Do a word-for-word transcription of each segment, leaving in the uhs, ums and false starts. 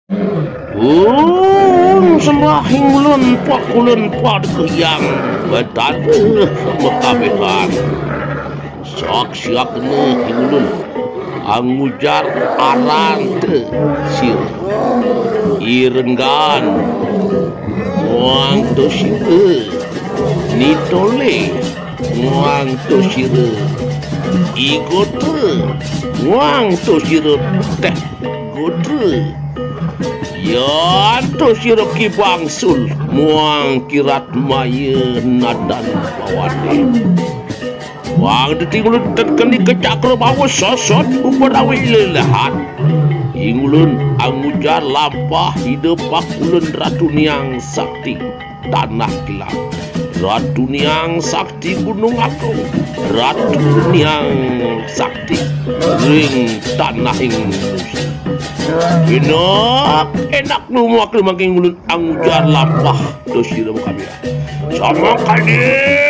Um, sembahing ulun pak ulun pak keyang badan mekabehan. Sak siak ne ulun angujar aran te sir irenggan wang to sire ni tole wang to sire igotre wang to sire teh gotre yan to sire ki bangsul muang kirat maya nadan bawane wang ditingulun terkeni kecakro bawa sosot upadawi lelehat ingulun angujar lampah hidup pakulun Ratu Niang Sakti tanah kilat Ratu Niang Sakti Gunung Agung Ratu Niang Sakti ring tanah Indonesia enak enak lu wakil makin ngulun angujar lampah dosira kami sama kali.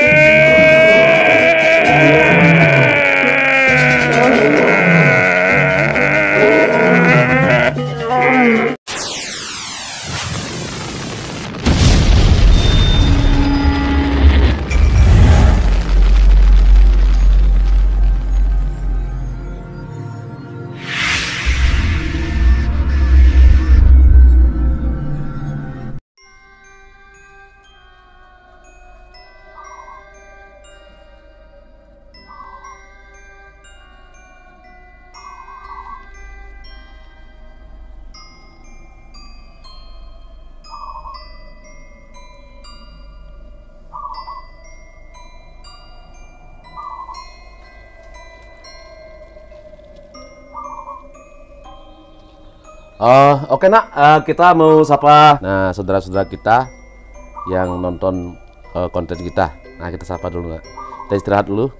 Uh, Oke okay, nak, uh, kita mau sapa nah saudara-saudara kita yang nonton uh, konten kita. Nah kita sapa dulu nak. Kita istirahat dulu.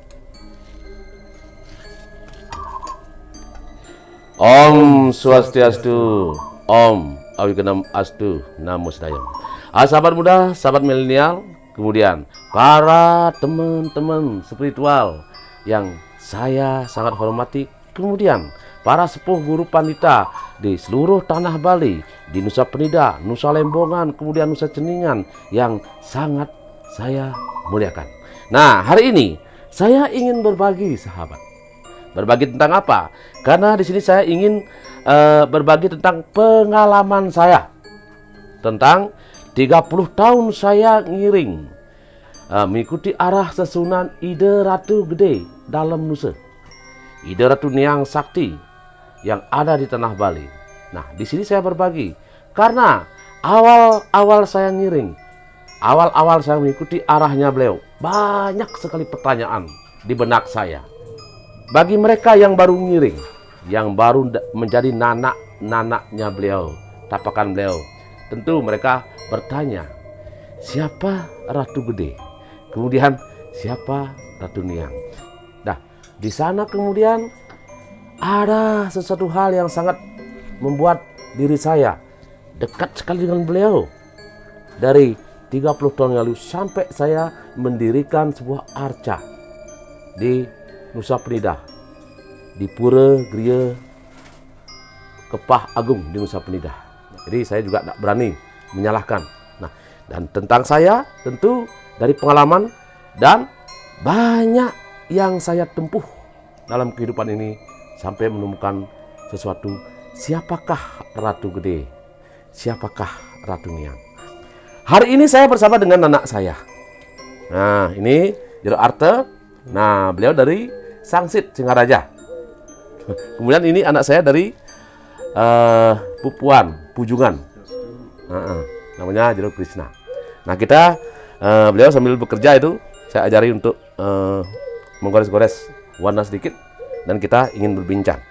Om Swastiastu, Om Awiganam Astu, Namo Buddhaya. Ah, sahabat muda, sahabat milenial, kemudian para teman-teman spiritual yang saya sangat hormati, kemudian para sepuh guru pandita di seluruh tanah Bali, di Nusa Penida, Nusa Lembongan, kemudian Nusa Ceningan yang sangat saya muliakan. Nah, hari ini saya ingin berbagi, sahabat. Berbagi tentang apa? Karena di sini saya ingin uh, berbagi tentang pengalaman saya. Tentang tiga puluh tahun saya ngiring uh, mengikuti arah Susunan Ide Ratu Gede dalam Nusa. Ide Ratu Niang Sakti yang ada di tanah Bali. Nah, di sini saya berbagi karena awal-awal saya ngiring, awal-awal saya mengikuti arahnya beliau, banyak sekali pertanyaan di benak saya. Bagi mereka yang baru ngiring, yang baru menjadi nanak-nanaknya beliau, tapakan beliau, tentu mereka bertanya, siapa Ratu Gede? Kemudian siapa Ratu Niang? Nah, di sana kemudian ada sesuatu hal yang sangat membuat diri saya dekat sekali dengan beliau. Dari tiga puluh tahun lalu sampai saya mendirikan sebuah arca di Nusa Penida, di Pura Gria Kepah Agung di Nusa Penida. Jadi saya juga tidak berani menyalahkan. Nah, dan tentang saya tentu dari pengalaman dan banyak yang saya tempuh dalam kehidupan ini sampai menemukan sesuatu, siapakah Ratu Gede, siapakah Ratu Niang. Hari ini saya bersama dengan anak saya. Nah, ini Jero Arte. Nah, beliau dari Sangsit Singaraja. Kemudian ini anak saya dari uh, Pupuan Pujungan. Uh -uh. Namanya Jero Krishna. Nah, kita uh, beliau sambil bekerja itu saya ajari untuk uh, menggores-gores warna sedikit. Dan kita ingin berbincang.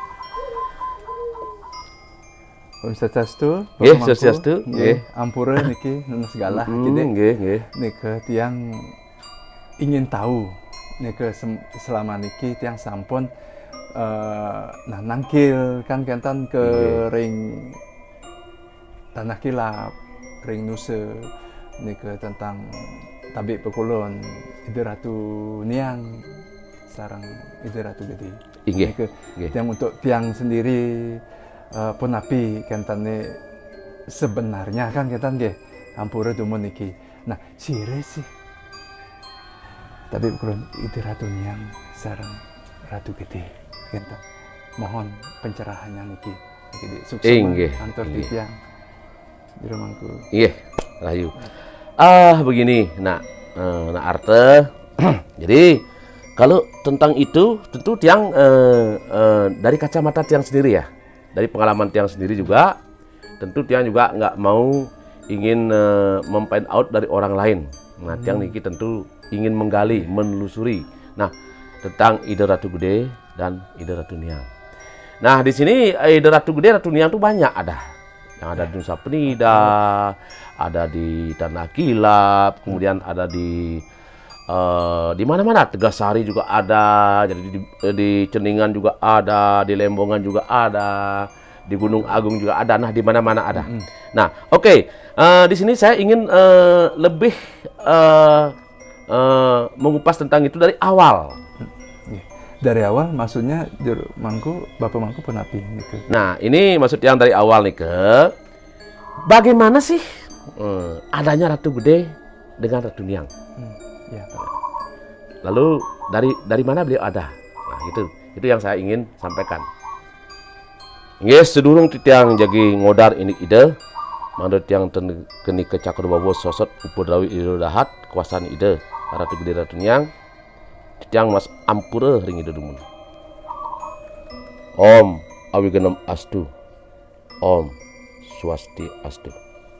Om Swastiastu, nggih, Swastiastu, nggih. Ampura niki nuna segala mm, kide. Nggih, nggih. Nika tiang ingin tahu nika selama niki tiang sampun uh, nah nangkil kan kentan ke nggih. Ring tanah kilap, ring Nusa nika tentang tabik pekulon Ide Ratu Niang sarang Ide Ratu Gede. Inggih. Tiang untuk tiang sendiri uh, Punapi kentane sebenarnya kan kentan nggih hampura dumun iki. Nah, cire sih. Tapi kulon itu Ratu Niang sareng Ratu Gede kentan. Mohon pencerahannya niki. Niki sukses antar titiang di rumahku. Iya, rayu. Ah, begini. Nah, eh, nah Arte. Jadi kalau tentang itu tentu tiang eh, eh, dari kacamata tiang sendiri ya, dari pengalaman tiang sendiri juga, tentu tiang juga nggak mau ingin eh, memfind out dari orang lain. Nah, tiang niki tentu ingin menggali, menelusuri. Nah, tentang ide Ratu Gede dan ide Ratu Niang. Nah, di sini ide Ratu Gede, Ratu Niang tuh banyak ada. Yang ada di Nusa Penida, ada di Tanah Kilap, kemudian ada di Uh, di mana-mana, Tegasari juga ada, jadi di, di Ceningan juga ada, di Lembongan juga ada, di Gunung Agung juga ada, nah di mana-mana ada. Mm-hmm. Nah, oke, okay. uh, di sini saya ingin uh, lebih uh, uh, mengupas tentang itu dari awal. Dari awal, maksudnya mangku, Bapak Mangku Punapi gitu. Nah, ini maksud yang dari awal nih ke, bagaimana sih uh, adanya Ratu Gede dengan Ratu Niang? Hmm. Ya. Lalu dari dari mana beliau ada? Nah itu itu yang saya ingin sampaikan. Yes, sedurung titiang jagi ngodar ini ide, manut yang keni ke Cakrabawa sosot upudrawi ide dahat kuasaan ide Ratu Gede Ratu Niang, titiang mas ampura ring ide dumun. Om Awigenam Astu, Om Swasti Astu.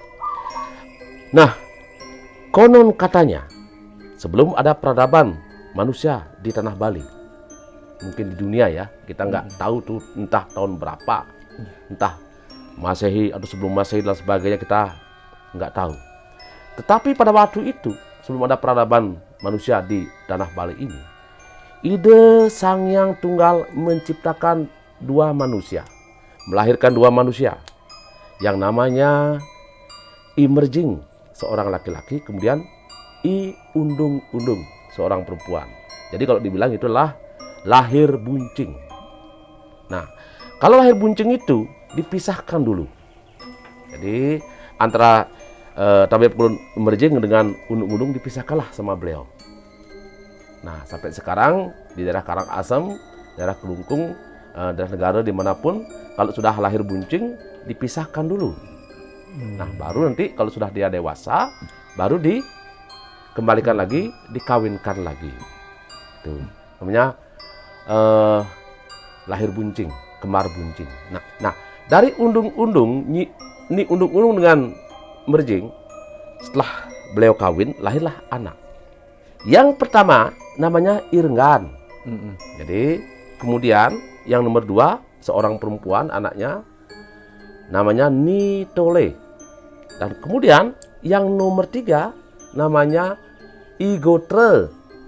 Nah, konon katanya sebelum ada peradaban manusia di tanah Bali, mungkin di dunia ya, kita nggak hmm. tahu tuh entah tahun berapa, entah Masehi atau sebelum Masehi dan sebagainya, kita nggak tahu. Tetapi pada waktu itu, sebelum ada peradaban manusia di tanah Bali ini, ide Sang Hyang Tunggal menciptakan dua manusia, melahirkan dua manusia, yang namanya Imerjing, seorang laki-laki, kemudian I Undung-Undung, seorang perempuan. Jadi kalau dibilang itulah lahir buncing. Nah, kalau lahir buncing itu dipisahkan dulu. Jadi antara eh, Tabib Kulon Imerjing dengan Undung-Undung dipisahkanlah sama beliau. Nah, sampai sekarang di daerah Karangasem, daerah Kelungkung, eh, daerah negara dimanapun, kalau sudah lahir buncing dipisahkan dulu. Nah, baru nanti kalau sudah dia dewasa, baru di kembalikan lagi, dikawinkan lagi. Itu namanya uh, lahir buncing, kembar buncing. Nah, nah dari undung-undung, ni, ni undung-undung dengan Merjing, setelah beliau kawin, lahirlah anak. Yang pertama namanya Irenggan. Mm-mm. Jadi kemudian yang nomor dua, seorang perempuan anaknya, namanya Nitole. Dan kemudian yang nomor tiga namanya Igotre,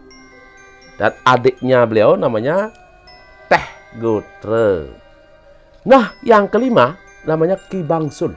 dan adiknya beliau namanya Teh Gotre. Nah, yang kelima namanya Ki Bangsul,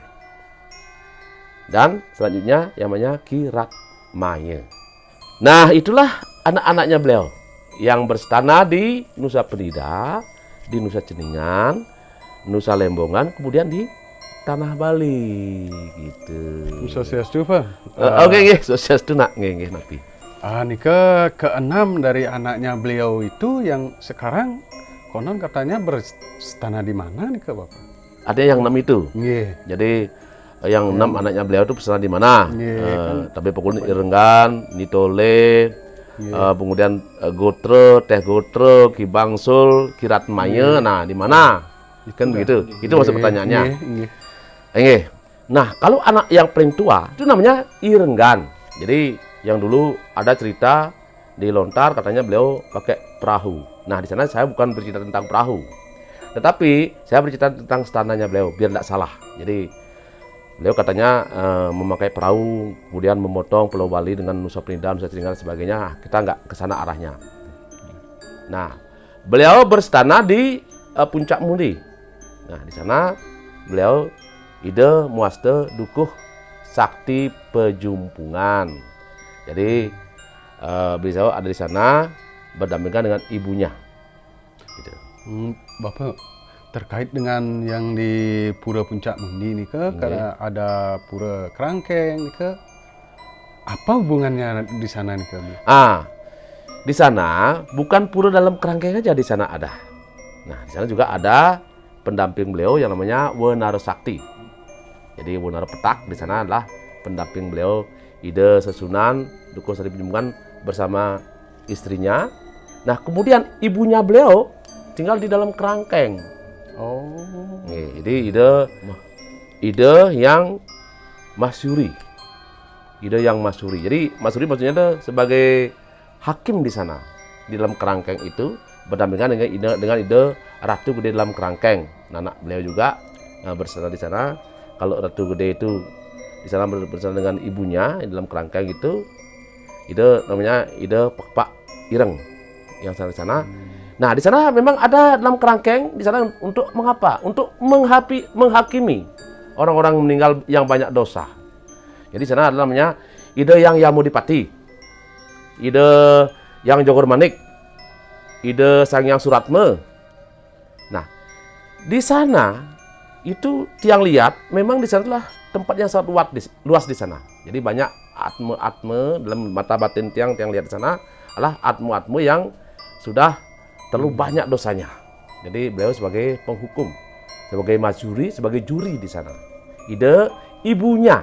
dan selanjutnya yang namanya Ki Ratmaya. Nah, itulah anak-anaknya beliau yang berstana di Nusa Penida, di Nusa Ceningan, Nusa Lembongan, kemudian di Tanah Bali gitu. Sosiastu, Pak. Uh, Oke, nggih, sosiastu nak nggih nggih Nabi. Ah, ini ke keenam dari anaknya beliau itu yang sekarang konon katanya berstana di mana nih ke Bapak? Ada yang enam itu. Nggih. Jadi yang enam anaknya beliau itu berstana di mana? Nggih. Uh, Kan. Tapi pokoknya Irenggan, Nitole, uh, kemudian uh, Gotre, Teh Gotre, Ki Bangsul, Ki Ratmaya. Nah, di mana? Kan begitu. Itu maksud pertanyaannya. Nggih, nggih. Nggih. Nah, kalau anak yang paling tua itu namanya Irenggan. Jadi yang dulu ada cerita di Lontar katanya beliau pakai perahu. Nah, di sana saya bukan bercerita tentang perahu, tetapi saya bercerita tentang stananya beliau biar tidak salah. Jadi beliau katanya uh, memakai perahu, kemudian memotong Pulau Bali dengan Nusa Penida, Nusa Ceningan dan sebagainya. Kita nggak ke sana arahnya. Nah, beliau berstana di uh, Puncak Mundi. Nah, di sana beliau ide muaste dukuh sakti pejumpungan. Jadi uh, beliau ada di sana berdampingan dengan ibunya. Gitu. Hmm, Bapak, terkait dengan yang di Pura Puncak Mundi nih ke, Nggih. karena ada Pura Kerangkeng nih ke, apa hubungannya di sana nih ke? Ah, di sana bukan pura dalam kerangkeng aja di sana ada. Nah, di sana juga ada pendamping beliau yang namanya Wenara Sakti. Jadi Wenara Petak di sana adalah pendamping beliau, Ide Sesunan Dukuh Sari Pejumpungan bersama istrinya. Nah, kemudian ibunya beliau tinggal di dalam kerangkeng. Oh. Nih, jadi ide ide yang masyuri. Ide yang masyuri. Jadi masyuri maksudnya itu sebagai hakim di sana. Di dalam kerangkeng itu berdampingan dengan ide dengan ide Ratu Gede dalam kerangkeng. Nah, anak beliau juga nah, bersama di sana. Kalau Ratu Gede itu di sana bersama dengan ibunya di dalam kerangkeng itu ide namanya ide Pak Ireng yang sana di sana. Nah, di sana memang ada dalam kerangkeng di sana untuk mengapa? Untuk menghapi, menghakimi orang-orang meninggal yang banyak dosa. Jadi di sana ada namanya ide yang Yamudipati, ide yang Jogor Manik, ide Sangyang Suratme. Nah, di sana itu tiang liat memang di sana adalah tempat yang sangat luas di, luas di sana. Jadi banyak atme-atme dalam mata batin tiang tiang liat di sana adalah atme-atme yang sudah terlalu banyak dosanya. Jadi beliau sebagai penghukum, sebagai majuri, sebagai juri di sana. Ide ibunya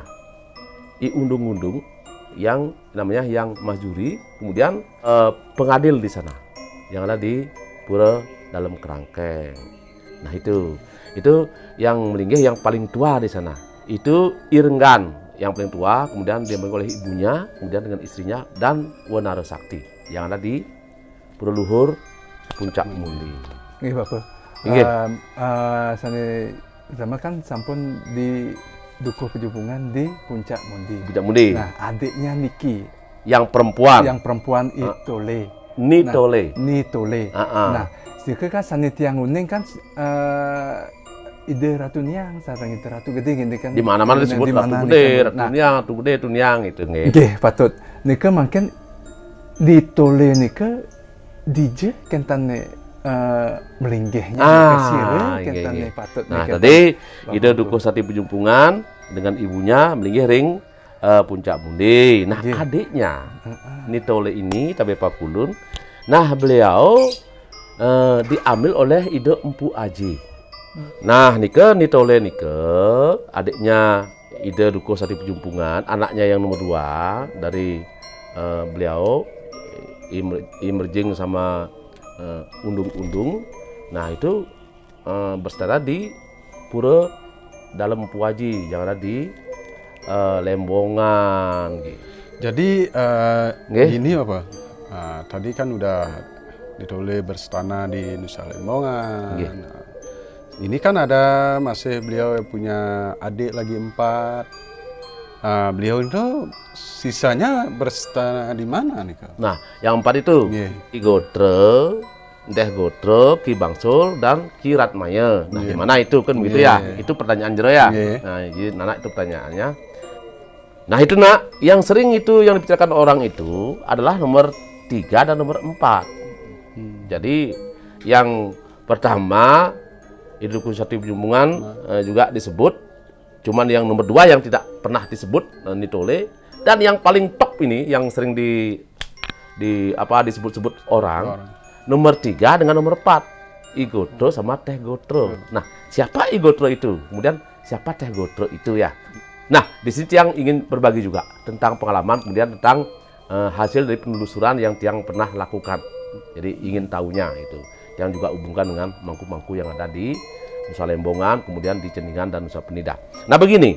I Undung-Undung yang namanya yang majuri, kemudian eh, pengadil di sana yang ada di Pura dalam Kerangkeng. Nah, itu itu yang melinggih yang paling tua di sana. Itu Irenggan yang paling tua, kemudian diambil oleh ibunya, kemudian dengan istrinya dan Wenara Sakti yang ada di Pura Luhur Puncak Mundi. Nggih Bapak. Nggih. Um, uh, sane sama kan sampun di Dukuh Pejumpungan di Puncak Mundi. Puncak Mundi. Nah, adiknya Niki Yang perempuan. yang perempuan Itole. Nitole. Nah, Nitole. Ah-ah. Nah, sedika kan sane tiang uning kan uh, ide Ratu Niang sareng ide Ratu Gede gini kan. Di mana-mana disebut Di Ratu mana Gede, disebut. Ratu Nah, Niang, Ratu Gede, Ratu Niang itu nggih. nggih patut. Nika mungkin ditole nika dije kentane uh, melinggihnya Ah, sire nggih, kentane nggih. patut Nah, nika tadi Bapak ide tuh. Dukuh Sati Pejumpungan dengan ibunya melinggih ring eh, Puncak Mundi. Nah, Nggih. adiknya Heeh. Nitole ini Tabe Pakulun. Nah, beliau eh, diambil oleh ide Empu Aji. Nah, nike Nitole nike adiknya ide Dukuh Sati Pejumpungan, anaknya yang nomor dua dari eh, beliau Imer, Imerjing sama eh, Undung-Undung. Nah, itu eh, bersetara di Pura dalam Empu Aji yang ada di eh, Lembongan gitu. Jadi eh, Nggih. gini apa? Nah, tadi kan udah ditole berstana di Nusa Lembongan. Nggih. Nah, ini kan ada masih beliau yang punya adik lagi empat. Nah, beliau itu sisanya berstana di mana nih Kak? Nah, yang empat itu Nggih. Ki Gotre, Ndeh Gotre, Ki Bangsul, dan Ki Ratmaya. Nah, Nggih. di mana itu kan begitu Nggih. ya? Itu pertanyaan jero ya. Nggih. Nah, jadi Nana itu pertanyaannya. Nah, itu nak, yang sering itu yang dibicarakan orang itu adalah nomor tiga dan nomor empat. Hmm. Jadi yang pertama itu Dukuh Sati Pejumpungan eh, juga disebut, cuman yang nomor dua yang tidak pernah disebut eh, Nitole, dan yang paling top ini yang sering di di apa disebut-sebut orang, Orang. nomor tiga dengan nomor empat, I Gotro sama Teh Gotro. Nah, siapa I Gotro itu? Kemudian siapa Teh Gotro itu ya? Nah, di sini Tiang ingin berbagi juga tentang pengalaman, kemudian tentang eh, hasil dari penelusuran yang Tiang pernah lakukan. Jadi ingin tahunya itu. Yang juga hubungkan dengan mangku-mangku yang ada di Nusa Lembongan, kemudian di Ceningan dan Nusa Penida. Nah, begini.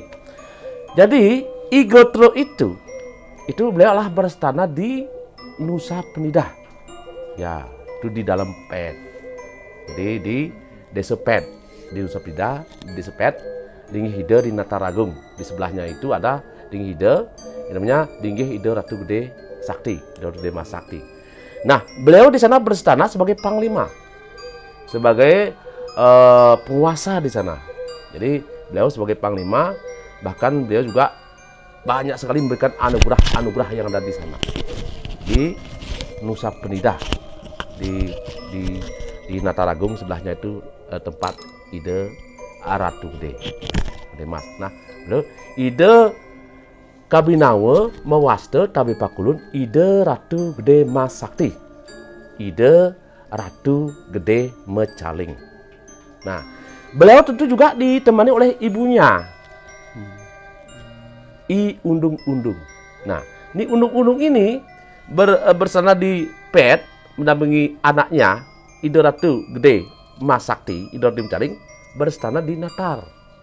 Jadi I Gotro itu, itu beliau adalah berstana di Nusa Penida. Ya, itu di dalam Pet. Jadi di Desa Pet, di Nusa Penida, di Desa Pet. Dinggih Hide di Nataragung. Di sebelahnya itu ada Dinggih Hide, yang namanya Dinggih Hide Ratu Gede Sakti, Ratu Gede Mas Sakti. Nah, beliau di sana berstana sebagai panglima, sebagai eh, penguasa di sana. Jadi beliau sebagai panglima, bahkan beliau juga banyak sekali memberikan anugerah-anugerah yang ada di sana. Di Nusa Penida, di di di Nataragung sebelahnya itu eh, tempat ide Ratu Gede, Gede Mas. Nah, beliau ide Kabinawa mewasta tabi pakulun ide Ratu Gede Mas Sakti, ide Ratu Gede Mecaling. Nah, beliau tentu juga ditemani oleh ibunya, I Undung-Undung. Nah, ini Undung-Undung ini ber, bersana di pet mendampingi anaknya ide Ratu Gede Mas Sakti, ide Ratu Mecaling berstana di Natar.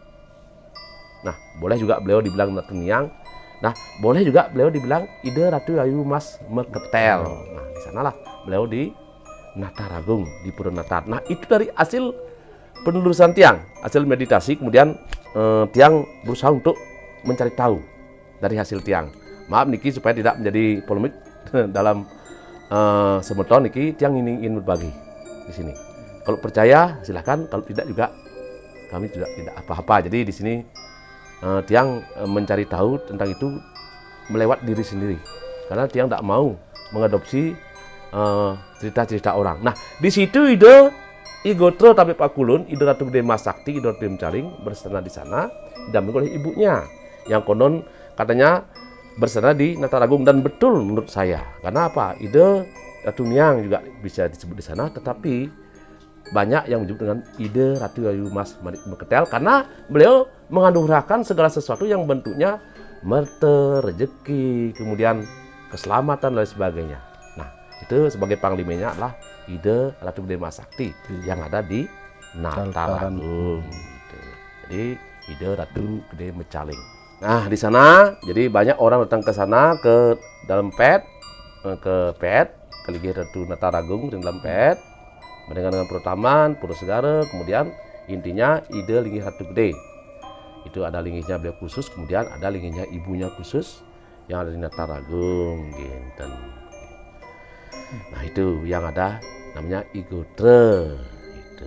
Nah, boleh juga beliau dibilang Ratu Niang. Nah, boleh juga beliau dibilang ide Ratu Ayu Mas Meketel. Nah, di sanalah beliau di Nataragung, di Pura Natar. Nah, itu dari hasil penelusuran tiang, hasil meditasi, kemudian eh, tiang berusaha untuk mencari tahu dari hasil tiang. Maaf niki supaya tidak menjadi polemik dalam eh, semeton niki tiang ini ingin berbagi di sini. Kalau percaya silahkan, kalau tidak juga kami juga tidak apa-apa. Jadi di sini Uh, tiang uh, mencari tahu tentang itu melewat diri sendiri, karena tiang tidak mau mengadopsi cerita-cerita uh, orang. Nah, di situ ide I Gotro Tabe Pakulun, ide Ratu Gede Mas Sakti, ide Ratu Mecaling bersana di sana, didampingi oleh ibunya, yang konon katanya bersana di Nataragung. Dan betul menurut saya, karena apa? Ide Ratu Niang juga bisa disebut di sana, tetapi banyak yang menyebut dengan ide Ratu Ayu Mas Meketel, karena beliau menganugerahkan segala sesuatu yang bentuknya merte, rezeki, kemudian keselamatan dan lain sebagainya. Nah, itu sebagai panglimanya adalah ide Ratu Gede Mas Sakti yang ada di Nataragung. Gitu. Jadi ide Ratu Gede Mecaling. Nah, di sana jadi banyak orang datang ke sana, ke dalam pet, ke pet, ke Ligi Ratu Nataragung di dalam pet, mendengar dengan Protaman, Pura Segara, kemudian intinya ide Linggih Ratu Gede. Itu ada linggihnya beliau khusus, kemudian ada linggihnya ibunya khusus yang ada di Nataragung, gitu. Nah, itu yang ada namanya I Gotro. Itu.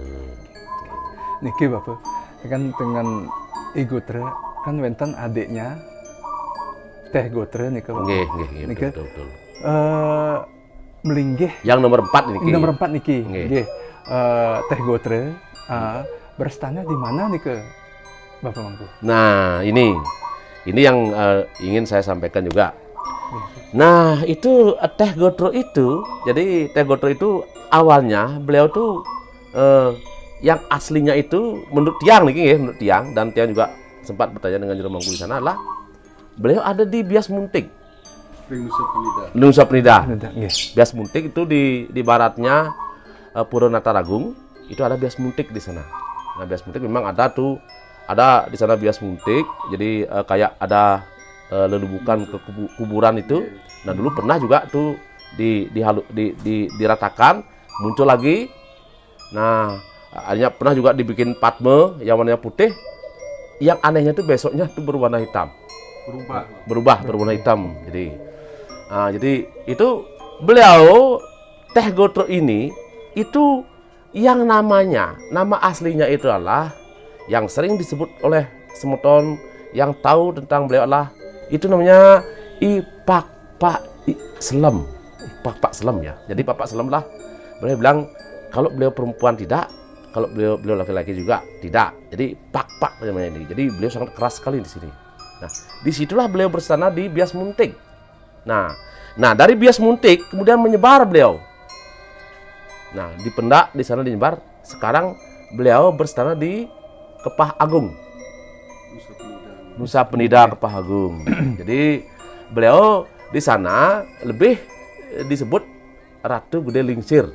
Niki Bapak, kan dengan I Gotro kan wenten adiknya Teh Gotro nika. Nggih, nggih, nggih. Nika, betul, betul. Uh, melinggih yang nomor empat niki. Nomor empat niki. Nggih. Nggih. Uh, Teh Gotro uh, berstana di mana nih ke Bapak Mangku? Nah, ini ini yang uh, ingin saya sampaikan juga. Nah, itu uh, Teh Gotro itu, jadi Teh Gotro itu awalnya beliau tuh uh, yang aslinya itu menurut tiang niki ya, menurut tiang, dan tiang juga sempat bertanya dengan Jero Mangku di sana adalah beliau ada di Bias Muntik. Nusa Penida. Nusa Penida. Yes. Bias Muntik itu di di baratnya uh, Pura Nataragung, itu ada Bias Muntik di sana. Nah, Bias Muntik memang ada tuh, ada di sana Bias Muntik. Jadi uh, kayak ada uh, lelubukan ke kubu, kuburan itu. Nah, dulu pernah juga tuh di di, halu, di, di diratakan, muncul lagi. Nah, akhirnya pernah juga dibikin patme yang warnanya putih. Yang anehnya tuh besoknya tuh berwarna hitam. Berubah. Berubah berwarna hitam. Jadi Nah, jadi itu beliau Teh Gotro ini itu yang namanya, nama aslinya itu adalah yang sering disebut oleh semeton yang tahu tentang beliau adalah itu namanya I Pak Pak Slem. Pak Pak Slem ya. Jadi Pak Pak Slem lah beliau bilang kalau beliau perempuan tidak, kalau beliau beliau laki-laki juga tidak. Jadi Pak Pak namanya ini. Jadi beliau sangat keras sekali di sini. Nah, disitulah beliau bersana di Bias Muntik. Nah, nah dari Bias Muntik kemudian menyebar beliau. Nah, di Pendak di sana menyebar. Sekarang beliau bersana di Kepah Agung. Nusa Penida. Nusa Penida Kepah Agung. Jadi beliau di sana lebih disebut Ratu Gede Lingsir.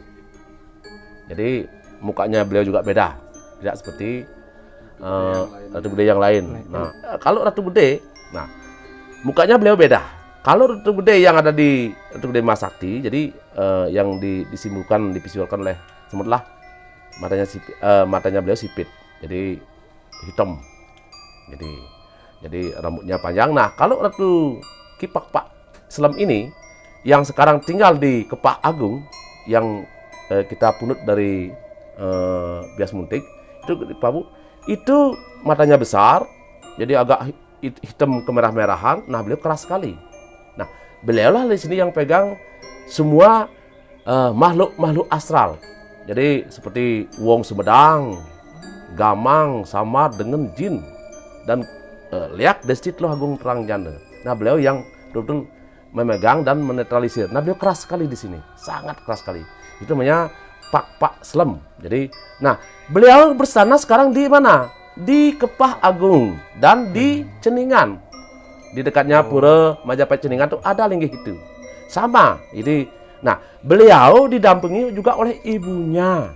Jadi mukanya beliau juga beda, tidak seperti uh, Ratu Gede yang lain. Nah, kalau Ratu Gede, nah mukanya beliau beda. Kalau Ratu Gede yang ada di Ratu Gede Mas Sakti, jadi uh, yang di, disimbolkan, divisualkan oleh semutlah matanya sipit, uh, matanya beliau sipit, jadi hitam, jadi jadi rambutnya panjang. Nah, kalau Ratu Ki Pak Pak Slem ini yang sekarang tinggal di Kepah Agung, yang uh, kita punut dari uh, Bias Muntik, itu Pak Bu, itu matanya besar, jadi agak hitam kemerah-merahan. Nah, beliau keras sekali. Nah, beliau lah di sini yang pegang semua makhluk-makhluk uh, astral. Jadi seperti Wong Sumedang, gamang sama dengan jin dan uh, liak destit lo agung terang jana. Nah beliau yang betul-betul memegang dan menetralisir. Nah beliau keras sekali di sini, sangat keras sekali. Itu namanya Pak Pak Slem. Jadi, nah beliau bersana sekarang di mana? Di Kepah Agung dan di Ceningan. Di dekatnya Pura Majapahit Ceningan tuh ada linggih itu. Sama. Jadi, nah beliau didampingi juga oleh ibunya.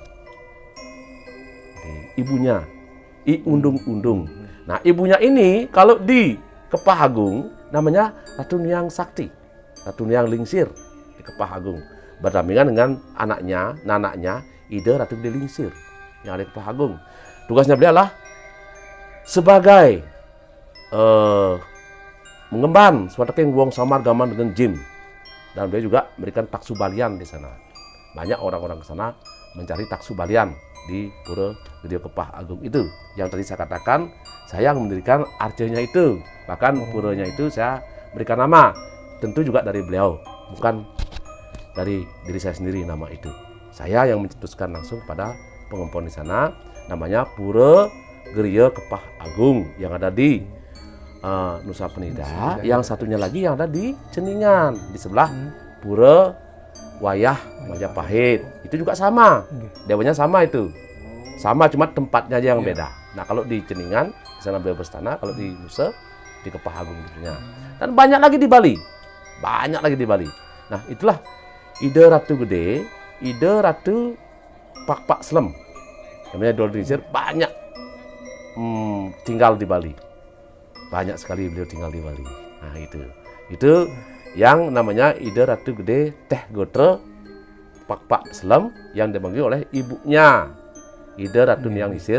Ibunya, I Undung-Undung. Nah, ibunya ini kalau di Kepah Agung namanya Ratu Niang Sakti, Ratu Niang Lingsir di Kepah Agung. Berdampingan dengan anaknya, nanaknya Ida Ratu Gede Lingsir yang ada di Kepah Agung. Tugasnya beliau adalah sebagai uh, mengemban suatu yang wong samar gaman dengan jin, dan beliau juga memberikan taksu balian di sana. Banyak orang-orang ke sana mencari taksu balian di Pura Gede Kepah Agung itu yang tadi saya katakan saya yang mendirikan arcenya itu, bahkan oh. puranya itu saya berikan nama, tentu juga dari beliau, bukan dari diri saya sendiri nama itu. Saya yang mencetuskan langsung pada pengempon di sana, namanya Pura Gede Kepah Agung yang ada di uh, Nusa Penida, yang satunya lagi yang ada di Ceningan di sebelah hmm. Pura Wayah Majapahit. Itu juga sama, dewanya sama itu, sama cuma tempatnya aja yang yeah. beda. Nah kalau di Ceningan di sana beliau berstana, kalau di Nusa di Kepah Agung tentunya. Dan banyak lagi di Bali, banyak lagi di Bali. Nah itulah ide Ratu Gede, ide Ratu Pak Pak Slem, namanya Dol Lingsir, banyak hmm, tinggal di Bali, banyak sekali beliau tinggal di Bali. Nah itu, itu yang namanya ide Ratu Gede Teh Gotre Pak Pak Slem yang dipanggil oleh ibunya, ide Ratu Niang Lingsir,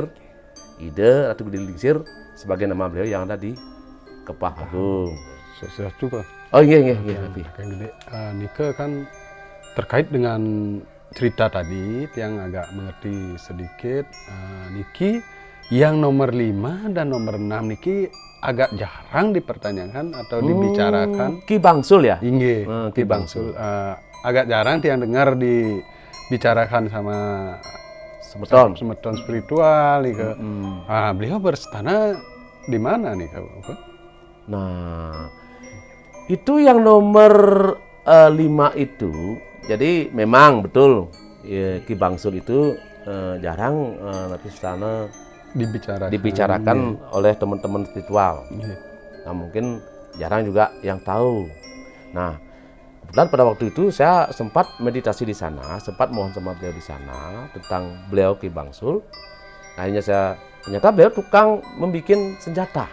ide Ratu Gede Lingsir sebagai nama beliau yang ada di Kepah Agung. Sesuatu Pak. Oh iya iya iya. Kang Gede, uh, Nike kan terkait dengan cerita tadi yang agak mengerti sedikit. Uh, Niki yang nomor lima dan nomor enam Niki agak jarang dipertanyakan atau hmm, dibicarakan. Ki Bangsul ya? Inge, hmm, Ki Bangsul. Uh, agak jarang yang dengar dibicarakan sama Semeton, Semeton spiritual nih ke. Hmm. Ah, beliau berstana di mana nih Kak? Nah, itu yang nomor uh, lima itu. Jadi memang betul ya, Ki Bangsul itu uh, jarang uh, nanti sana dibicarakan, dibicarakan ya. oleh teman-teman spiritual. Ya. Nah mungkin jarang juga yang tahu. Nah kebetulan pada waktu itu saya sempat meditasi di sana, sempat mohon sama beliau di sana tentang beliau Ki Bangsul. Akhirnya saya ternyata beliau tukang membuat senjata.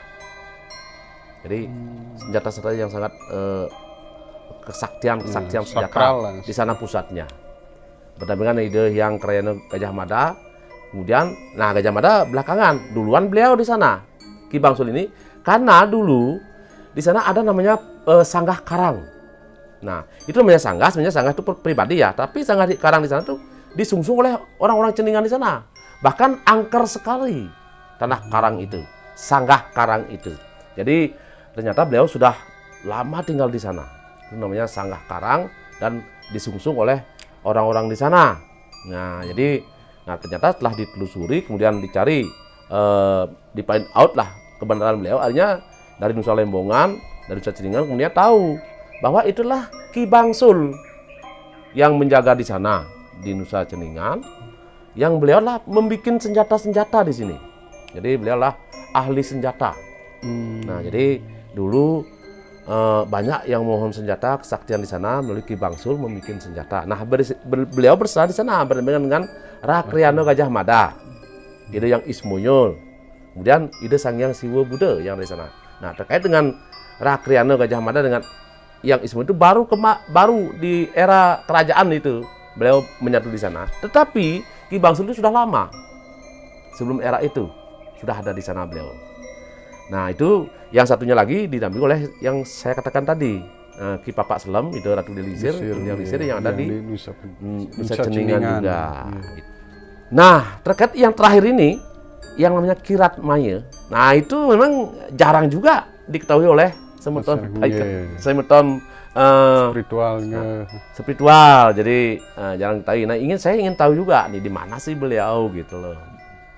Jadi hmm. senjata-senjata yang sangat uh, kesaktian-kesaktian hmm, senjata di sana pusatnya. Berdampingan ide yang Krayana Gajah Mada. Kemudian, nah Gajah Mada belakangan, duluan beliau di sana, Ki Bangsul ini, karena dulu di sana ada namanya uh, Sanggah Karang. Nah, itu namanya Sanggah, sebenarnya Sanggah itu pribadi ya, tapi Sanggah Karang di sana tuh disungsung oleh orang-orang Ceningan di sana. Bahkan angker sekali tanah Karang itu, Sanggah Karang itu. Jadi ternyata beliau sudah lama tinggal di sana. Itu namanya Sanggah Karang dan disungsung oleh orang-orang di sana. Nah, jadi nah ternyata setelah ditelusuri kemudian dicari uh, di find out lah kebenaran beliau. Akhirnya dari Nusa Lembongan, dari Nusa Ceningan kemudian tahu bahwa itulah Ki Bangsul yang menjaga di sana di Nusa Ceningan, yang beliau lah membuat senjata-senjata di sini. Jadi beliau lah ahli senjata. Hmm. Nah jadi dulu Uh, banyak yang mohon senjata kesaktian di sana melalui Ki Bangsul membuat senjata. Nah ber, ber, beliau bersama di sana berdampingan dengan Rakriano Gajah Mada, ide yang Ismunyul, kemudian ide Sangyang Siwa Buddha yang dari sana. Nah terkait dengan Rakriano Gajah Mada dengan yang Ismunyul itu baru kema, baru di era kerajaan itu beliau menyatu di sana. Tetapi Ki Bangsul itu sudah lama sebelum era itu sudah ada di sana beliau. Nah itu yang satunya lagi didampingi oleh yang saya katakan tadi, uh, Ki Pak Pak Slem, itu Ratu Gede Lingsir, yang Lingsir yang ada di Nusa, Nusa Ceningan juga. Ya. Nah terkait yang terakhir ini, yang namanya Kirat Maya. Nah itu memang jarang juga diketahui oleh Semeton, ya. Semeton uh, spiritualnya, uh, spiritual. Jadi uh, jarang diketahui. Nah ingin saya ingin tahu juga nih di mana sih beliau gitu loh.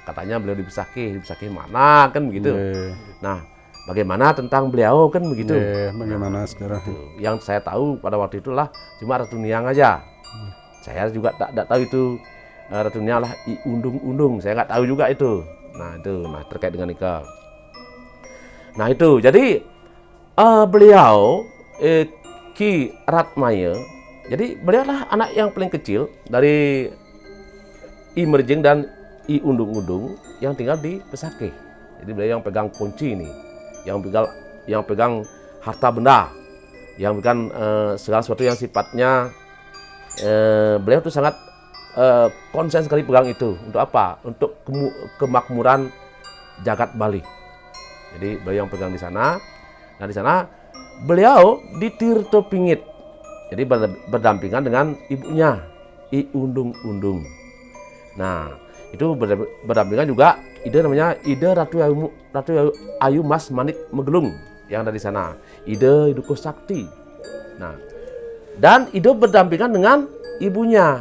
katanya beliau di Besakih, di Besakih mana kan begitu. Nggih. Nah, bagaimana tentang beliau kan begitu. Nggih, bagaimana sekarang? Itu. Yang saya tahu pada waktu itulah cuma Ratu Niang aja. Hmm. Saya juga tak, tak tahu itu uh, Ratu Niang lah I Undung-Undung. Saya nggak tahu juga itu. Nah itu, nah terkait dengan nikah. Nah itu, jadi uh, beliau eh, Ki Ratmaya. Jadi beliau lah anak yang paling kecil dari I Merjing dan I Undung-Undung yang tinggal di Besakih. Jadi beliau yang pegang kunci ini, yang pegang yang pegang harta benda, yang pegang uh, segala sesuatu yang sifatnya uh, beliau tuh sangat uh, konsen sekali pegang itu. Untuk apa? Untuk kemakmuran jagat Bali. Jadi beliau yang pegang di sana. Nah di sana beliau di Tirto Pingit. Jadi berdampingan dengan ibunya I Undung-Undung. Nah itu berdampingan juga ide namanya Ide Ratu Ayu, Ratu Ayu, Ayu Mas Manik Megelung yang ada di sana. Ide Dukuh Sakti. Nah, dan Ide berdampingan dengan ibunya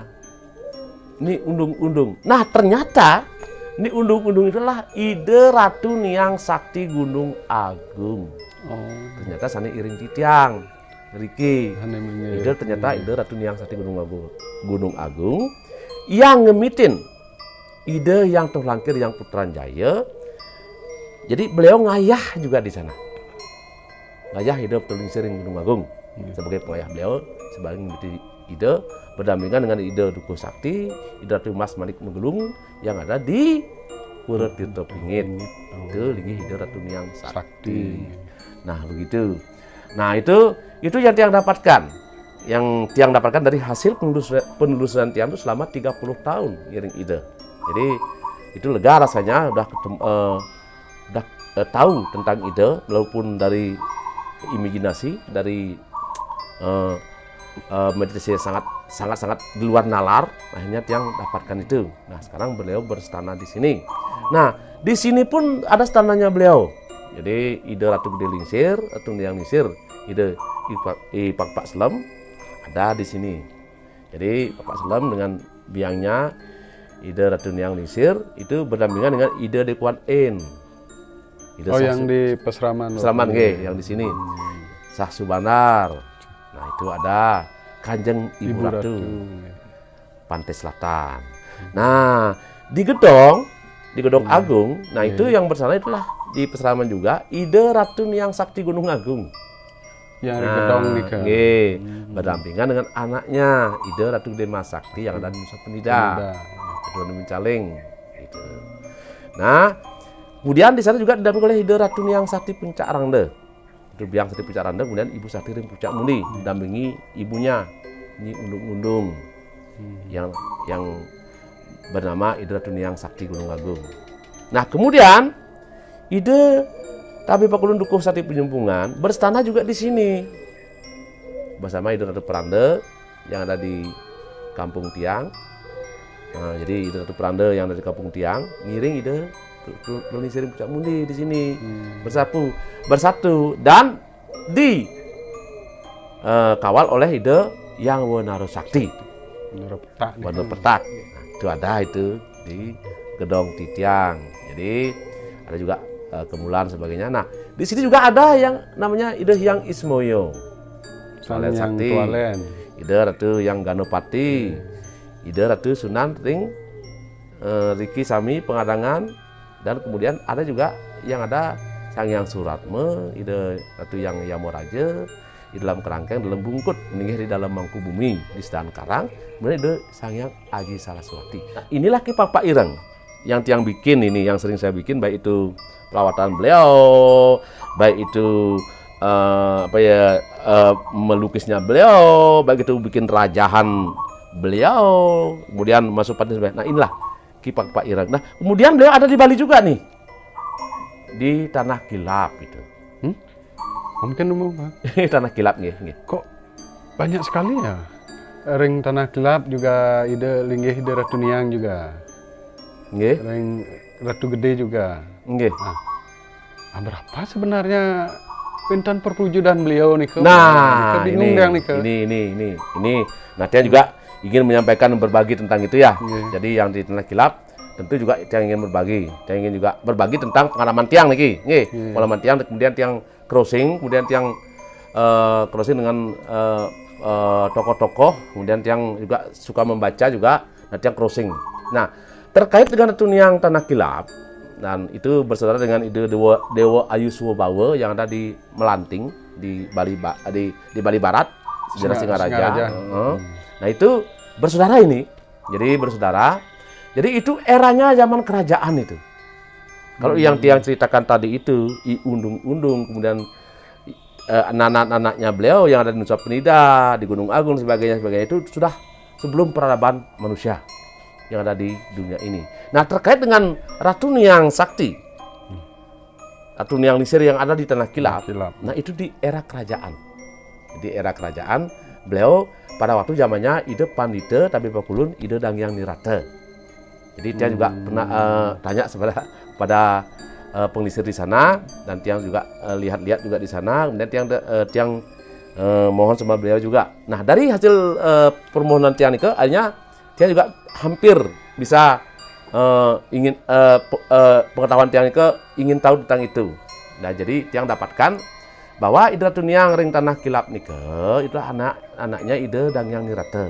Ni Undung-Undung. Nah, ternyata Ni Undung-Undung itulah Ide Ratu Niang Sakti Gunung Agung. Oh, Ternyata sana iring titiang. Riki. Ide Ide ternyata Ide Ratu Niang Sakti Gunung Agung. Gunung Agung yang ngemitin Ide yang terlangkir yang Putran Jaya. Jadi beliau ngayah juga di sana. Ngayah Ide Peling Gunung Agung hmm. sebagai pengayah beliau sebagai ngemitin Ide berdampingan dengan Ide Dukuh Sakti, Ide Ratu Mas Manik Megelung yang ada di Pura Tirto Pingit. Oh. Itu lagi Ide Ratu Niang Sakti. Sakti. Nah begitu. Nah itu itu yang Tiang dapatkan. Yang Tiang dapatkan dari hasil penelusuran, penelusuran Tiang itu selama tiga puluh tahun ngiring Ide. Jadi itu lega rasanya udah ketemu, uh, udah uh, tahu tentang Ide walaupun dari imajinasi, dari uh, uh, meditasi yang sangat sangat sangat di luar nalar, akhirnya Tiang dapatkan itu. Nah sekarang beliau berstana di sini. Nah di sini pun ada stananya beliau. Jadi Ide Ratu Gede Lingsir, Ratu Niang Lingsir, Ide I Pak Pak Selam ada di sini. Jadi Pak Pak Selam dengan biangnya Ide Ratu Niang Lingsir itu berdampingan dengan Ide Dekuan In. Ide oh Sah yang di Peseraman. Peseraman ge, yang di sini. Hmm. Sah Subanar. Nah itu ada Kanjeng Ibu, Ibu Ratu, Ratu. Pantai Selatan. Hmm. Nah di Gedong, di Gedong hmm. Agung, nah hmm. itu yang bersama itulah di Peseraman juga Ide Ratu Niang Sakti Gunung Agung. Yang nah, Gedong nih kan. Hmm. Berdampingan dengan anaknya Ide Ratu Gede Mas Sakti yang ada di Nusa Penida. Kedua Mencaleng gitu. Nah, kemudian di sana juga didampingi oleh Ide Ratu Niang Sakti Puncak Rangde. Itu biang Sakti Puncak Rangde, kemudian Ibu Sakti Ring Puncak Mundi mendampingi ibunya Nyi Undung-Undung hmm. yang yang bernama Ide Ratu Niang Sakti Gunung Agung. Nah, kemudian Ide Tabi Pakulun Dukuh Sakti Penyumpungan berstana juga di sini bersama Ide Ratu Perande yang ada di Kampung Tiang. Nah, jadi Ide Ratu Perande yang dari Kampung Tiang ngiring Ide Peling Puncak Mundi di sini hmm. bersatu bersatu dan di uh, kawal oleh Ide yang Wenaro Sakti. Wenaro Petak. Wenaro Petak. Nah, itu ada itu di Gedong Titiang. Jadi ada juga uh, Kemulan sebagainya. Nah, di sini juga ada yang namanya Ide Hyang Ismoyo. Tualen Sakti. Tualen. Ide Ratu yang Ganopati. Hmm. Ide Ratu Sunan Ring uh, Riki Sami Pengadangan, dan kemudian ada juga yang ada Sang Yang Suratme, Ide Ratu yang Yamoraja di dalam kerangkeng dalam bungkut meninggi di dalam mangku bumi di Sedan Karang, kemudian Ide Sang Yang Aji Saraswati. Nah, inilah Ki Pak Pak Ireng yang Tiang bikin ini, yang sering saya bikin, baik itu perawatan beliau, baik itu uh, apa ya uh, melukisnya beliau, baik itu bikin rajahan beliau, kemudian masuk pantai. Nah inilah Ki Pak Pak Ireng. Nah kemudian beliau ada di Bali juga nih, di Tanah Kilap gitu. Hmm? Mungkin umum Pak. Tanah Kilap nih. Kok banyak sekali ya? Ring Tanah Kilap juga Ide Linggih Ide Ratu Niang juga. Nggih. Ring Ratu Gede juga. Nggih. Nah, berapa sebenarnya pinten perwujudan beliau nih ke? Nah, bingung ini, yang nih ke. Ini ini ini ini. Nah, Tiang juga ingin menyampaikan berbagi tentang itu ya. Yeah. Jadi yang di Tanah Kilap tentu juga tiang ingin berbagi, tiang ingin juga berbagi tentang pengalaman tiang niki, nggih, Hmm. pengalaman tiang, kemudian tiang crossing, kemudian tiang eh, crossing dengan eh, eh, tokoh-tokoh, kemudian tiang juga suka membaca juga, nah tiang crossing. Nah, terkait dengan tuniang Tanah Kilap, dan itu bersaudara dengan ide Dewa, Dewa Ayu Suwobawe yang ada di Melanting di Bali Ba- di di Bali Barat, daerah Singa- Singaraja. Singaraja. Heeh. Nah, itu bersaudara ini. Jadi bersaudara. Jadi itu eranya zaman kerajaan itu. Kalau yang tiang ceritakan tadi itu, I Undung-Undung, kemudian eh, anak-anaknya beliau yang ada di Nusa Penida, di Gunung Agung, sebagainya, sebagainya itu sudah sebelum peradaban manusia yang ada di dunia ini. Nah, terkait dengan Ratu Niang Sakti, Ratu Niang Lisir yang ada di Tanah Kilap, Kilap. nah itu di era kerajaan. Di era kerajaan, beliau pada waktu zamannya Ide Pandite Tabe Pakulun, Ide Dangyang Nirate. Jadi dia juga pernah eh, tanya kepada pada eh, pengisir di sana, dan tiang juga eh, lihat-lihat juga di sana, kemudian tiang eh, tiang eh, mohon sama beliau juga. Nah, dari hasil eh, permohonan tiang itu, akhirnya dia juga hampir bisa eh, ingin eh, pe- eh, pengetahuan tiang itu ingin tahu tentang itu. Nah, jadi tiang dapatkan bahwa Ide Ratu Niang Ring Tanah Kilap nike itu anak anaknya Ide Dangyang Nirate.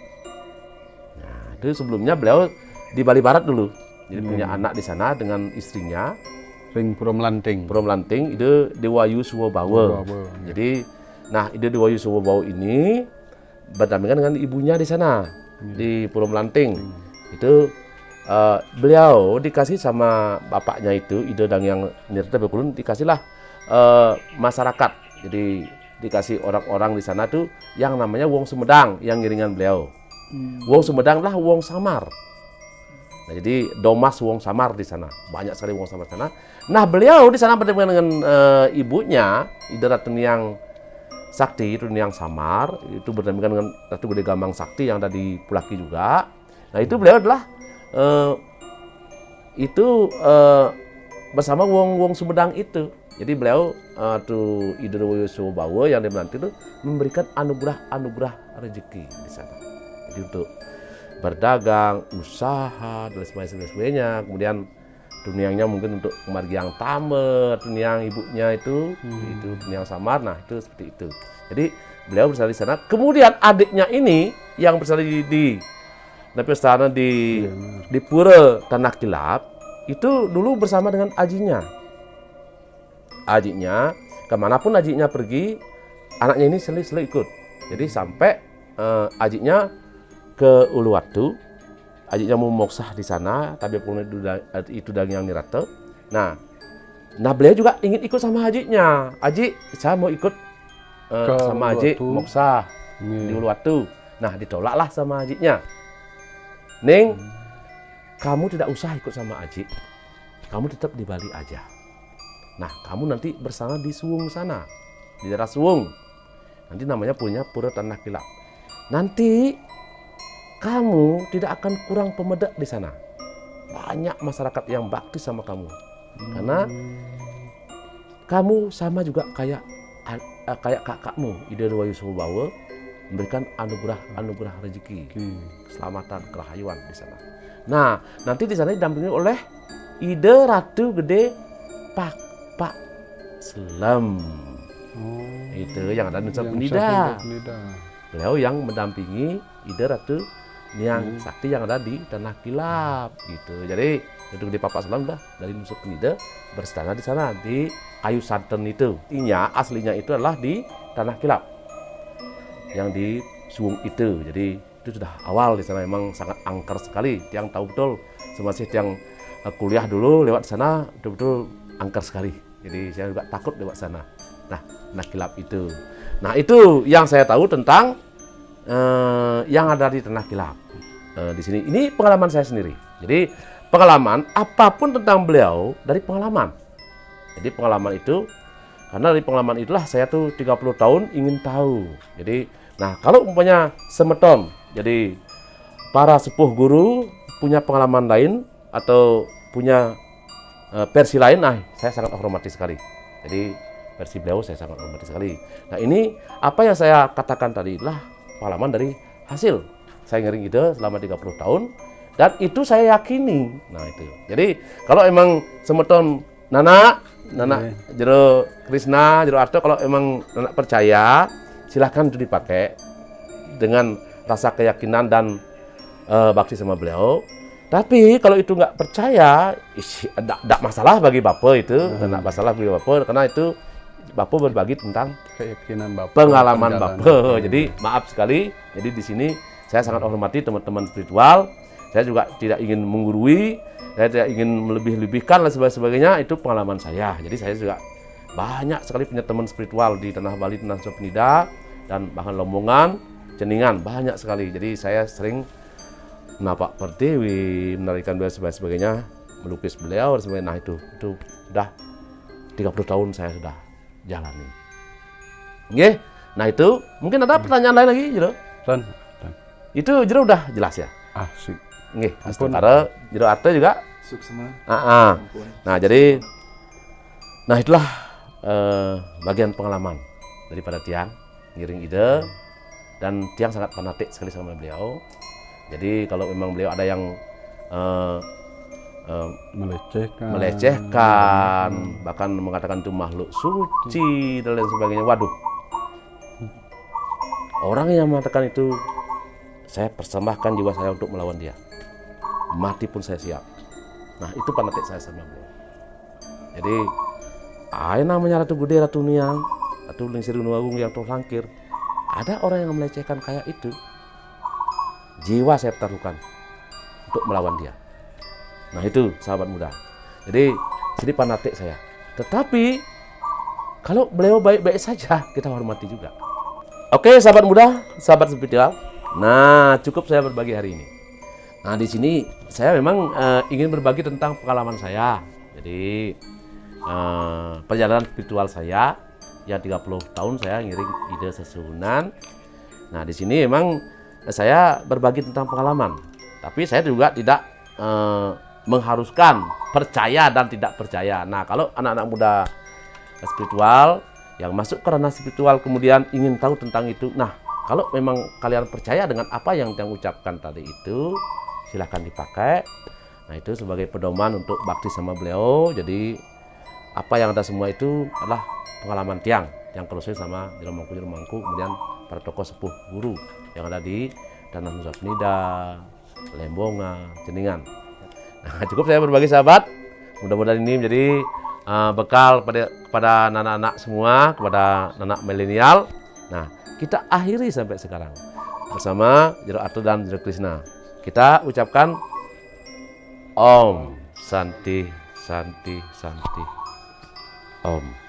Nah, itu sebelumnya beliau di Bali Barat dulu. Jadi Hmm. punya anak di sana dengan istrinya, Ring Puro Melanting. Puro Melanting, Ide Dewayu Suwobawe. Suwobawe. Jadi, nah Ide Dewayu Suwobawe ini berdampingan dengan ibunya di sana, di Puro Melanting. Itu eh, beliau dikasih sama bapaknya itu, Ide Dangyang Nirate Bekulun, dikasihlah eh, masyarakat. Jadi dikasih orang-orang di sana tuh yang namanya Wong Sumedang yang ngiringan beliau. Wong Sumedang lah Wong Samar. Nah, jadi Domas Wong Samar di sana, banyak sekali Wong Samar di sana. Nah, beliau di sana bertemu dengan uh, ibunya, Ide Ratu Niang Sakti, Ratu Niang Samar, itu bertemu dengan Ratu Gede Gambang Sakti yang ada di Pulaki juga. Nah, itu beliau adalah uh, itu uh, bersama Wong Wong Sumedang itu. Jadi beliau uh, tuh Ide Dewayu Suwobawe yang dimenanti itu memberikan anugerah-anugerah rezeki di sana. Jadi untuk berdagang, usaha, dan sebagainya. Kemudian Tuniangnya mungkin untuk kemargiang Tame, Tuniang ibunya itu, Hmm. itu Tuniang Samar. Nah, itu seperti itu. Jadi beliau bersama di sana. Kemudian adiknya ini yang bersama di di tapi sana di Iya, benar. di Pura Tanah Kilap itu dulu bersama dengan ajinya. Ajinya kemanapun ajinya pergi, anaknya ini selalu-selalu ikut. Jadi sampai eh, ajinya ke Uluwatu, ajinya mau moksah di sana, tapi pun itu, itu Dangyang Nirate. Nah, nah beliau juga ingin ikut sama ajinya. Aji, saya mau ikut eh, Ke sama aji Uluwatu. moksah Iya. di Uluwatu. Nah, ditolaklah sama ajinya. Ning, kamu tidak usah ikut sama aji. Kamu tetap di Bali aja. Nah, kamu nanti bersama di Suwung sana, di daerah Suwung. Nanti namanya punya Pura Tanah Kilap. Nanti kamu tidak akan kurang pemedek di sana. Banyak masyarakat yang bakti sama kamu. Karena kamu sama juga kayak eh, kayak kakakmu, Ide Dewayu Suwobawe, memberikan anugerah-anugerah rezeki, Oke. keselamatan, kerahayuan di sana. Nah, nanti di sana didampingi oleh Ide Ratu Gede Pak Pak Selam. Oh. Itu yang ada di Nusa Yang Penida. Nusa Penida. Beliau yang mendampingi Ide Ratu Niang Hmm. Sakti yang ada di Tanah Kilap gitu. Jadi Ratu Gede Pak Pak Selam dah dari Nusa Penida berstana di sana di Kayu Santen itu. Intinya aslinya itu adalah di Tanah Kilap yang di Suwung itu. Jadi itu sudah awal di sana memang sangat angker sekali. Tiang tahu betul, semasih tiang eh, kuliah dulu lewat sana betul-betul angker sekali. Jadi saya juga takut lewat sana. Nah, Tanah Kilap itu. Nah, itu yang saya tahu tentang eh, yang ada di Tanah Kilap. Eh, di sini ini pengalaman saya sendiri. Jadi pengalaman apapun tentang beliau dari pengalaman. Jadi pengalaman itu karena dari pengalaman itulah saya tuh tiga puluh tahun ingin tahu. Jadi nah kalau umpamanya semeton, jadi para sepuh guru punya pengalaman lain atau punya eh, versi lain, nah saya sangat hormati sekali. Jadi versi beliau saya sangat hormati sekali. Nah ini apa yang saya katakan tadi adalah pengalaman dari hasil saya ngering ide selama tiga puluh tahun dan itu saya yakini. Nah itu. Jadi kalau emang semeton Nana, Nana Oke. jero Krisna, jero Arto, kalau emang Nana percaya, silahkan itu dipakai dengan rasa keyakinan dan eh, bakti sama beliau. Tapi kalau itu nggak percaya, tidak masalah bagi Bapak itu, tidak masalah bagi Bapak, karena itu Bapak berbagi tentang Keyakinan Bapak. pengalaman perjalanan. Bapak. Jadi maaf sekali. Jadi di sini saya sangat hormati teman-teman spiritual. Saya juga tidak ingin menggurui, saya tidak ingin melebih-lebihkan dan sebagainya. Itu pengalaman saya. Jadi saya juga banyak sekali punya teman spiritual di Tanah Bali, Tanah Penida, dan bahkan Lombongan, Ceningan, banyak sekali. Jadi saya sering menapak Pertiwi, menarikan beliau sebagainya, melukis beliau dan sebagainya. Nah itu, itu sudah tiga puluh tahun saya sudah jalani. Oke, nah itu mungkin ada pertanyaan lain lagi, Jero? Dan, dan. Itu Jero udah jelas ya? Asik. Oke, Ampun. Astagfirullah, Jero Arte juga. Suksma. Ah, ah. Ampun. Nah jadi, nah itulah eh, bagian pengalaman daripada Tiang, ngiring ide, dan Tiang sangat fanatik sekali sama beliau. Jadi kalau memang beliau ada yang eh, eh, Melecehkan. melecehkan, bahkan mengatakan itu makhluk suci dan lain sebagainya. Waduh, orang yang mengatakan itu, saya persembahkan jiwa saya untuk melawan dia. Mati pun saya siap. Nah itu fanatik saya sama beliau. Jadi, ayo namanya Ratu Gude, Ratu Niang, Ratu Lingsir Gunung yang terlangkir. Ada orang yang melecehkan kayak itu, jiwa saya taruhkan untuk melawan dia. Nah itu sahabat muda. Jadi jadi fanatik saya. Tetapi kalau beliau baik-baik saja, kita hormati juga. Oke sahabat muda, sahabat spiritual. Nah cukup saya berbagi hari ini. Nah di sini saya memang eh, ingin berbagi tentang pengalaman saya. Jadi eh, perjalanan spiritual saya yang tiga puluh tahun saya ngiring ide sesuhunan. Nah di sini memang saya berbagi tentang pengalaman. Tapi saya juga tidak eh, mengharuskan percaya dan tidak percaya. Nah, kalau anak-anak muda spiritual yang masuk ke ranah spiritual kemudian ingin tahu tentang itu, nah, kalau memang kalian percaya dengan apa yang Tiang ucapkan tadi itu, silahkan dipakai. Nah, itu sebagai pedoman untuk bakti sama beliau. Jadi, apa yang ada semua itu adalah pengalaman Tiang, yang close sama Jero Mangku, Jero Mangku, kemudian para tokoh sepuh guru yang ada di Tanah Nusa Penida, Lembongan, Ceningan. Nah, cukup saya berbagi sahabat. Mudah-mudahan ini menjadi uh, bekal pada kepada anak-anak semua, kepada anak milenial. Nah, kita akhiri sampai sekarang bersama Jero Arto dan Jero Krisna. Kita ucapkan Om Santi Santi Santi Om.